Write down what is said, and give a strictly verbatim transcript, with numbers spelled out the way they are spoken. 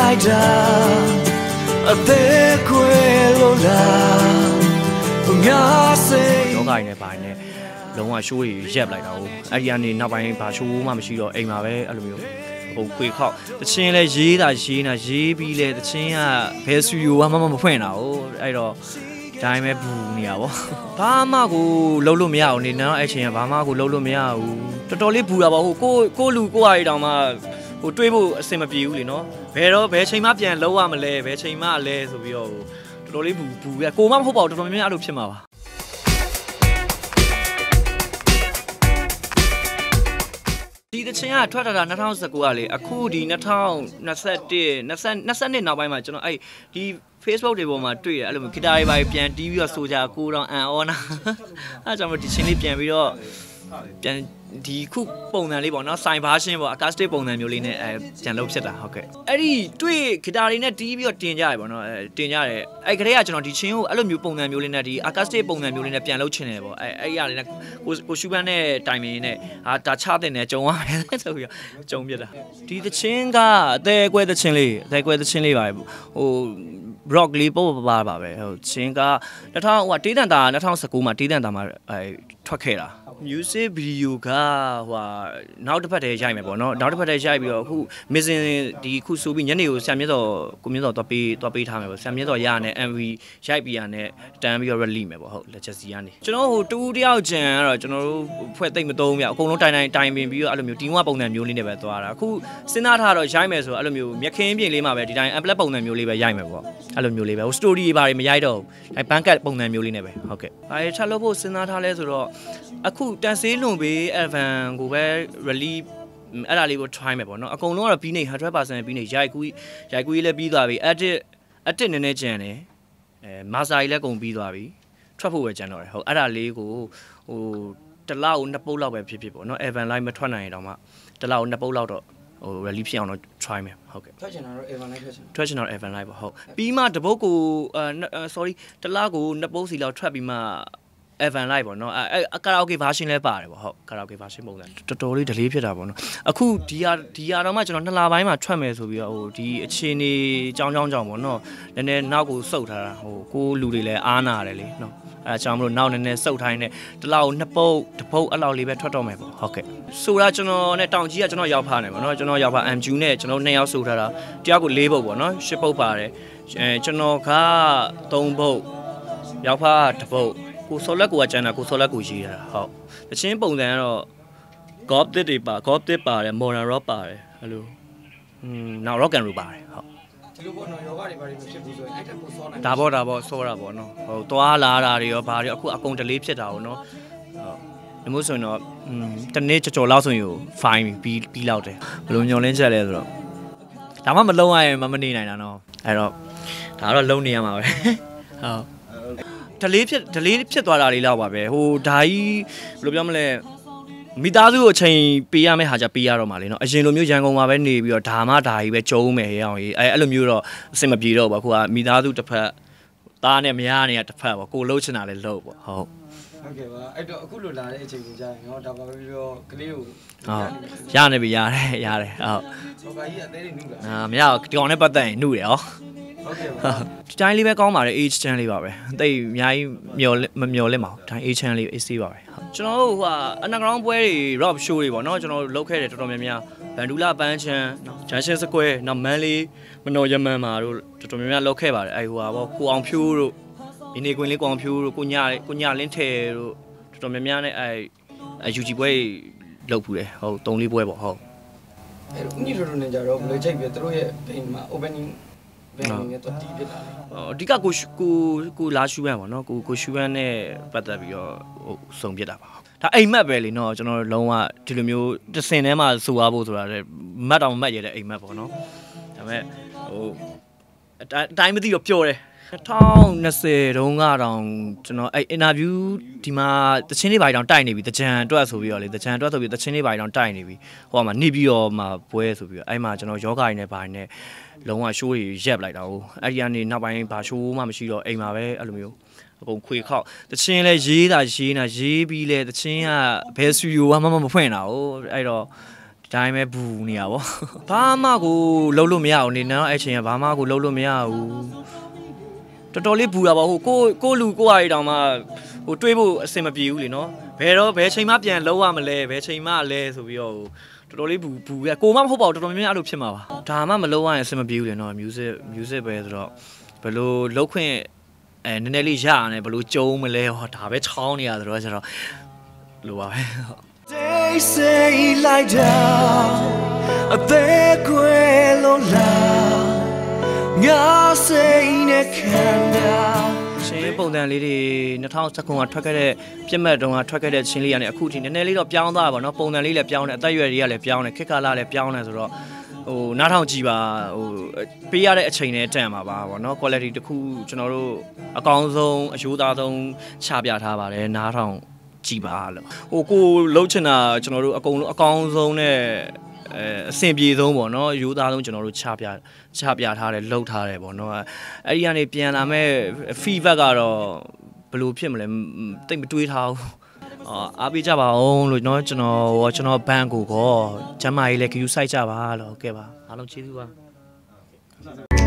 လိုက်တာအသေးခွေလို့လားငါစိတ်ယောဂိုင်းနဲ့ပိုင်းနဲ့လုံးဝရှိုးရရက်လိုက်တာဟုတ်အဲ့ဒီကနေနောက်ပိုင်းဘာရှိုးမှမရှိတော့အိမ်မှာပဲအဲ့လိုမျိုးဟိုခွေခောက်တချင်းလဲရေးတာရေးတာရေးပြီးလဲတချင်းကဘယ်စတူဒီယိုမှမဖွင့်တာဟုတ်အဲ့တော့ဒါမှပဲဘူးနေရပါဘာမှကိုလုံးလို့မရဘူးနေနော်အဲ့ချိန်ကဘာမှကိုလုံးလို့မရဘူးတော်တော်လေးဘူးတာပါဟိုကိုကိုလူကိုအားရတောင်မှဟိုတွေးဖို့အဆင်မပြေဘူးလေနော်ဘယ်တော့ဘယ်ချိန်မှပြန်လုံးရမလဲဘယ်ချိန်မှလဲဆိုပြီးတော့တော်တော်လေးဘူးဘူးရကိုမှမဟုတ်ပါဘူးတော်တော်များများအဲ့လိုဖြစ်မှာပါဒီတချင်းကထွက်လာတာ၂၀၁၉ကလေအခုဒီ၂၀၂၁ ၂၀နောက်ပိုင်းမှာကျွန်တော်အဲ့ဒီ Facebook တွေပေါ်မှာတွေ့ရအဲ့လိုမျိုးဂီတာတွေပါပြန်တီးပြီးတော့ဆိုကြကိုတော့အန်အောနာအဲ့ကြောင့်မို့ဒီချင်းလေးပြန်ပြီးတော့ပြန်ဒီခုပုံစံလေးပေါ့နော်စိုင်ဘာရှင်းပေါ့ acoustic ပုံစံမျိုးလေးနဲ့အဲပြန်လုပ်ဖြစ်တာဟုတ်ကဲ့အဲ့ဒီတွေ့ဂီတာတွေနဲ့တီးပြီးတော့တင်ကြရပေါ့နော်အဲတင်ကြတယ်အဲ့ကလေးကကျွန်တော်ဒီချင်းကိုအဲ့လိုမျိုးပုံစံမျိုးလေးနဲ့ဒီ acoustic ပုံစံမျိုးလေးနဲ့ပြန်လုပ်ချင်တယ်ပေါ့အဲအဲ့ရလေးနဲ့ကိုကိုရှူပန်းနဲ့တိုင်မင်းနဲ့ဟာဒါချတဲ့နဲ့ကြုံရမယ်ဆိုပြီးတော့ကြုံပြတာဒီသချင်းကအသေးအကွဲသချင်းလေးအသေးအကွဲသချင်းလေးပါဟိုrock လေးပေါ့ပါပါပဲဟိုချင်းက၂၀၀ဟိုတေးတန်တာ၂၀၁၉မှာတေးတန်တာမှာအဲထွက်ခဲ့တာ music video ကဟိုနောက်တစ်ဖက်တည်းရိုက်မယ်ပေါ့နော်နောက်တစ်ဖက်တည်းရိုက်ပြီးတော့အခု missing ဒီခုဆိုပြီးညနေကိုဆံမြင့်တော်ကိုမြင့်တော်သွားပေးသွားပေးထားမယ်ပေါ့ဆံမြင့်တော်ရနဲ့ M V ရိုက်ပြီးရနဲ့တန်းပြီးတော့ release မယ်ပေါ့ဟုတ်လက်ချက်စီကနေကျွန်တော်ဟိုတူတယောက်ကြံကတော့ကျွန်တော်တို့ဖွဲ့သိမ့်မသုံးပြအကုန်လုံးတိုင်တိုင်တိုင်ပင်ပြီးတော့အဲ့လိုမျိုးတီးဝပုံစံမျိုးလေးနဲ့ပဲသွားတာအခုစဉ်းစားထားတော့ရိုက်မယ်ဆိုအဲ့လိုမျိုးမြက်ခင်းပြင်လေးမှာပဲဒီတိုင်း unplugged ပုံစံမျိုးလေးပဲရိုက်မယ်ပေါ့အဲ့လိုမျိုးလေးပဲဟို story တွေဘာတွေမရိုက်တော့ဘူးအဲ bank ပုံစံမျိုးလေးနဲ့ပဲဟုတ်ကဲ့အဲချက်လို့ဖို့စဉ်းစားထားလဲဆိုတော့အခုတန်ဆေးလွန်ပေး Evan ကိုပဲ release အဲ့ဒါလေးကို try မယ်ပေါ့နော်အကုန်လုံးကတော့ပြီးနေ one hundred percent ပြီးနေရိုက်ကူးရိုက်ကူးလည်းပြီးသွားပြီ edit edit နည်းနည်းကြံတယ်အဲ master ကြီးလည်းကုန်ပြီးသွားပြီထွက်ဖို့ပဲကြံတော့တယ်ဟုတ်အဲ့ဒါလေးကိုဟိုတစ်လောက်နှစ်ပုတ်လောက်ပဲဖြစ်ဖြစ်ပေါ့နော် Evan live မထွက်နိုင်ရင်တော့မှတစ်လောက်နှစ်ပုတ်လောက်တော့ဟို release ဖြစ်အောင်တော့ try မယ်ဟုတ်ကဲ့ထွက်ချင်တာတော့ Evan live ထွက်ချင်ထွက်ချင်တော့ Evan live ပေါ့ဟုတ်ပြီးမှတပုတ်ကိုအဲ sorry တစ်လောက်ကိုနှစ်ပုတ်စီလောက်ထွက်ပြီးမှEvan live ပေါ့နော်အဲကာရာအိုကေ version လဲပါတယ်ပေါ့ဟုတ်ကာရာအိုကေ version ပုံစံတော်တော်လေး delay ဖြစ်တာပေါ့နော်အခုဒီဟာဒီဟာတော့မှကျွန်တော်နှစ်လပိုင်းမှာထွက်မယ်ဆိုပြီးတော့ဟိုဒီအခြေအနေကြောင်းကြောင်းကြောင်းပေါ့နော်နည်းနည်းနောက်ကိုစုပ်ထားတာဟိုကိုလူတွေလည်းအားနာတယ်လေနော်အဲအကြောင်းမလို့နောက်နည်းနည်းစုပ်ထိုင်းနေတလောက်နှစ်ပုတ်တစ်ပုတ်အဲ့လောက်လေးပဲထွက်တော့မယ်ပေါ့ဟုတ်ကဲ့ဆိုတာကျွန်တော်နဲ့တောင်ကြီးကကျွန်တော်ရောက်ဖားနေပေါ့နော်ကျွန်တော်ရောက်ဖား M Q နဲ့ကျွန်တော်နှစ်ယောက်စုပ်ထားတာတယောက်ကို၄ပုတ်ပေါ့နော်၈ပုတ်ပါတယ်အဲကျွန်တော်က၃ပုတ်ရောက်ဖားတစ်ပုတ်ကိုဆော်လက်ကိုကကျန်တာကိုဆော်လက်ကိုရေးတာဟုတ်တချင်းပုံစံကတော့ golf တစ်တွေပါ golf တစ်ပါတယ် modern rock ပါတယ်အဲ့လိုอืมနောက် rock and roll ပါတယ်ဟုတ်ဒီလိုပေါ့နော်ယောဂတွေဘာတွေမဖြစ်ဘူးဆိုရင်အဲ့တက်ကိုဆော်နိုင်ဒါပေါ့ဒါပေါ့ဆော်တာပေါ့နော်ဟိုသွားလာတာတွေရောဘာတွေအခုအကုန် delay ဖြစ်တာပေါ့နော်ဟုတ်ဒီမျိုးဆိုရင်တော့อืมတနေ့ကြော်ကြော်လောက်ဆိုရင် fine ပြီးပြီးလောက်တယ်ဘယ်လိုညှော်လင်းချက်လဲဆိုတော့ဒါမှမလုံးရရင်မမနေနိုင်တာနော်အဲ့တော့ဒါတော့လုံးနေရမှာပဲဟုတ်delay ဖြစ် delay ဖြစ်သွားတာလေးလောက်ပါပဲဟိုဓာကြီးဘယ်လိုပြောမလဲမိသားစုကိုအချိန်ပေးရမယ့်ဟာကြပေးရတော့မှာလေနော်အရင်လိုမျိုးရန်ကုန်မှာပဲနေပြီးတော့ဓာမဓာကြီးပဲကျုံးမယ်ဟဲ့အောင်ကြီးအဲအဲ့လိုမျိုးတော့အဆင်မပြေတော့ဘူးအခုကမိသားစုတစ်ဖက်သားနဲ့မယားနဲ့တစ်ဖက်ပေါ့ကိုလှုပ်ချင်တာလည်းလှုပ်ပေါ့ဟုတ်ဟုတ်ကဲ့ပါအဲ့တော့အခုလိုလာတဲ့အချိန်ကိုကြာရင်တော့ဒါပါပဲပြီးတော့ကလေးကိုဟုတ်ရနေပြီရတယ်ရတယ်ဟုတ်ဟိုကကြီးအသေးလေးနှုတ်တာအာမရဒီကောင်နဲ့ပတ်သက်ရင်နှုတ်တယ်ဟောဟုတ်ကဲ့ပါဒီတိုင်းလေးပဲကောင်းပါတယ် age channel လေးပါပဲတိတ်အများကြီးမျောမမျောလင့်ပါဘူးတိုင်း age channel လေး A C ပါပဲကျွန်တော်တို့ဟိုဟာ underground ပွဲတွေ rock show တွေပေါ့နော်ကျွန်တော်တို့လုပ်ခဲ့တယ်တော်တော်များများဗန်ဒူလာပန်းချန်နော်ဂျန်ရှင်းစကွဲနော်မန်လေးမနော်ယမန်မာတို့တော်တော်များများလုပ်ခဲ့ပါတယ်အဲဟိုဟာပေါ့ကိုအောင်ဖြိုးတို့ဒီနေကွင်းလေးကိုအောင်ဖြိုးတို့ကိုညကိုညလင်းထဲတို့တော်တော်များများနဲ့အဲ U G ပွဲလုပ်ဖူးတယ်ဟုတ်သုံးလေးပွဲပေါ့ဟုတ်အဲဦးညီတို့တို့နေကြတော့ဘယ်လိုချိန်ပြသူတို့ရဲ့ဘိန်းမှာ opening ဘယ်လိုလဲတော့တီးပြတာလဲအဓိကကိုကိုကိုလာရှူပန်းပေါ့နော်ကိုကိုရှူပန်းနဲ့ပတ်သက်ပြီးတော့ဟိုစုံပြတာပါဒါအိမ်မက်ပဲလေနော်ကျွန်တော်လုံးဝဒီလိုမျိုးတစင်ထဲမှာစူသွားဖို့ဆိုတာလေမတ်တောင်မတ်ရတဲ့အိမ်မက်ပေါ့နော်ဒါပေမဲ့ဟိုအတိုင်းမသိတော့ပျော်တယ်၂၀၂၀တုန်းကတော့ကျွန်တော်အဲ့ interview ဒီမှာတချင်းလေးပါတောင်တိုက်နေပြီတကြံအတွက်ဆိုပြီးတော့လေတကြံအတွက်ဆိုပြီးတချင်းလေးပါတောင်တိုက်နေပြီဟိုမှာနေပြီးတော့မှပွဲဆိုပြီးတော့အဲ့မှာကျွန်တော်ယောဂိုင်းနဲ့ပါနေလုံးဝရှိုးရရက်လိုက်တာဟုတ်အဲ့ဒီကနေနောက်ပိုင်းဘာရှိုးမှမရှိတော့အိမ်မှာပဲအဲ့လိုမျိုးအကုန်ခွေခောက်တချင်းလဲရေးတာရေးတာရေးပြီးလဲတချင်းကဘယ်စတူဒီယိုမှမဖွင့်တာဟုတ်အဲ့တော့တိုင်းပဲဘူးနေရပါဘာမှကိုလှုပ်လို့မရဘူးနေနော်အဲ့ချိန်ကဘာမှကိုလှုပ်လို့မရဘူးတော်တော်လေးဘူးတာပါဟိုကိုကိုလူကိုအားရတောင်မှဟိုတွေးဖို့အဆင်မပြေဘူးလေနော်ဘယ်တော့ဘယ်ချိန်မှပြန်လှုပ်ရမလဲဘယ်ချိန်မှလဲဆိုပြီးတော့တော်တော်လေးဘူးဘူးရကိုမမဟုတ်ပါဘူးတော်တော်များများအဲ့လိုဖြစ်မှာပါဒါမှမလှုပ်ရရင်အဆင်မပြေဘူးလေနော် music music ပဲဆိုတော့ဘယ်လိုလှုပ်ခွင့်အဲနည်းနည်းလေးရရတယ်ဘယ်လိုကြုံမလဲဟောဒါပဲချောင်းနေရဆိုတော့ကျတော့လိုပါပဲ They say lie down a big quello là nga say ne kanda ရှင်ပုံစံလေးတွေ၂၀၁၉ကထွက်ခဲ့တဲ့ပြက်မှတ်တုန်းကထွက်ခဲ့တဲ့ချင်းလေးကနေအခုထိနည်းနည်းလေးတော့ပြောင်းသွားတာပေါ့နော်ပုံစံလေးလည်းပြောင်းတယ်အသက်အရွယ်တွေကလည်းပြောင်းတယ်ခေတ်ကာလလည်းပြောင်းတယ်ဆိုတော့ဟိုနားထောင်ကြည့်ပါဟိုပေးရတဲ့အချိန်နဲ့တန်ပါပါပေါ့နော် quality တခုကျွန်တော်တို့အကောင်းဆုံးအရိုးသားဆုံးချပြထားပါတယ်နားထောင်ကြည့်ပါလို့ဟိုကိုလှုပ်ချင်တာကျွန်တော်တို့အကုန်လုံးအကောင်းဆုံးနဲ့အဲအဆင်ပြေဆုံးပေါ့နော်ရိုးသားဆုံးကျွန်တော်တို့ချပြချပြထားတယ်လှုပ်ထားတယ်ပေါ့နော်အဲ့ဒီကနေပြန်လာမဲ့ feedback ကတော့ဘယ်လိုဖြစ်မလဲတိတ်မတွေးထားဘူးအားပေးကြပါအောင်လို့เนาะကျွန်တော်ရောကျွန်တော်ဘန်ကိုကောကျမ်းမာရေးလည်း queue site ကြပါလို့ဟုတ်ကဲ့ပါအားလုံးကျေးဇူးပါ